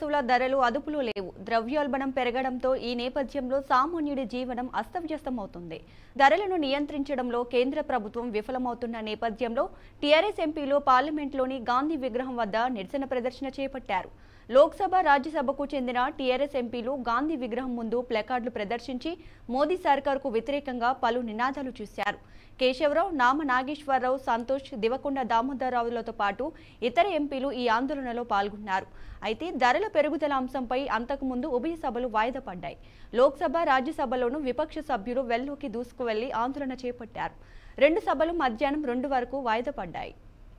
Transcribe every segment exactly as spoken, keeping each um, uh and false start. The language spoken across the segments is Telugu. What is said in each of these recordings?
వస్తువుల ధరలు అదుపులో లేవు. ద్రవ్యోల్బణం పెరగడంతో ఈ నేపథ్యంలో సామాన్యుడి జీవనం అస్తవ్యస్తమవుతుంది. ధరలను నియంత్రించడంలో కేంద్ర ప్రభుత్వం విఫలమవుతున్న నేపథ్యంలో టీఆర్ఎస్ ఎంపీలు పార్లమెంట్లోని గాంధీ విగ్రహం వద్ద నిరసన ప్రదర్శన చేపట్టారు. లోక్సభ, రాజ్యసభకు చెందిన టీఆర్ఎస్ ఎంపీలు గాంధీ విగ్రహం ముందు ప్లకార్డులు ప్రదర్శించి మోదీ సర్కార్కు వ్యతిరేకంగా పలు నినాదాలు చేశారు. కేశవరావు, నామ నాగేశ్వరరావు, సంతోష్, దివకొండ దామోదరరావులతో పాటు ఇతర ఎంపీలు ఈ ఆందోళనలో పాల్గొన్నారు. అయితే ధరల పెరుగుదల అంశంపై అంతకుముందు ఉభయ సభలు వాయిదా పడ్డాయి. లోక్సభ, రాజ్యసభలోనూ విపక్ష సభ్యులు వెల్లోకి దూసుకువెళ్లి ఆందోళన చేపట్టారు. రెండు సభలు మధ్యాహ్నం రెండు వరకు వాయిదా పడ్డాయి.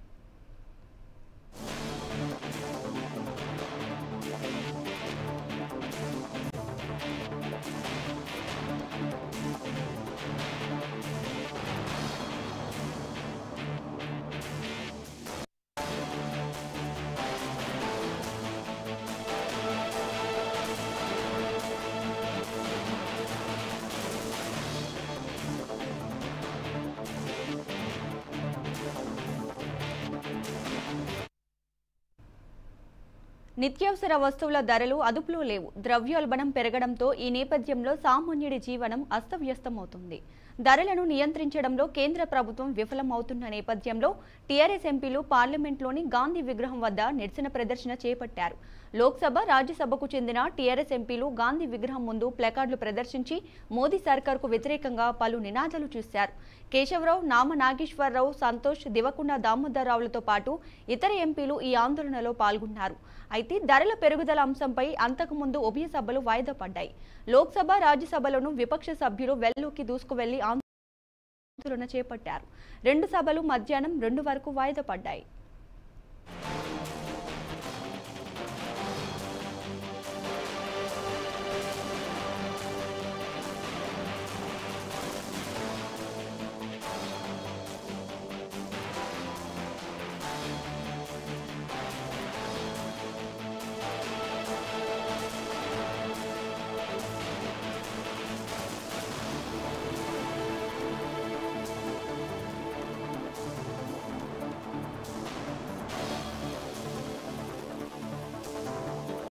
నిత్యావసర వస్తువుల ధరలు అదుపులో లేవు. ద్రవ్యోల్బణం పెరగడంతో ఈ నేపథ్యంలో సామాన్యుడి జీవనం అస్తవ్యస్తమవుతుంది. ధరలను నియంత్రించడంలో కేంద్ర ప్రభుత్వం విఫలమవుతున్న నేపథ్యంలో టీఆర్ఎస్ ఎంపీలు పార్లమెంట్లోని గాంధీ విగ్రహం వద్ద నిరసన ప్రదర్శన చేపట్టారు. లోక్సభ, రాజ్యసభకు చెందిన టీఆర్ఎస్ ఎంపీలు గాంధీ విగ్రహం ముందు ప్లకార్డులు ప్రదర్శించి మోదీ సర్కార్కు వ్యతిరేకంగా పలు నినాదాలు చేశారు. కేశవరావు, నామ నాగేశ్వరరావు, సంతోష్, దివకొండ దామోదరరావులతో పాటు ఇతర ఎంపీలు ఈ ఆందోళనలో పాల్గొన్నారు. అయితే ధరల పెరుగుదల అంశంపై అంతకుముందు ఉభయ సభలు వాయిదా పడ్డాయి. లోక్సభ, రాజ్యసభలోనూ విపక్ష సభ్యులు వెల్లోకి దూసుకువెళ్లి ఆందోళన చేపట్టారు. రెండు సభలు మధ్యాహ్నం రెండు వరకు వాయిదా పడ్డాయి.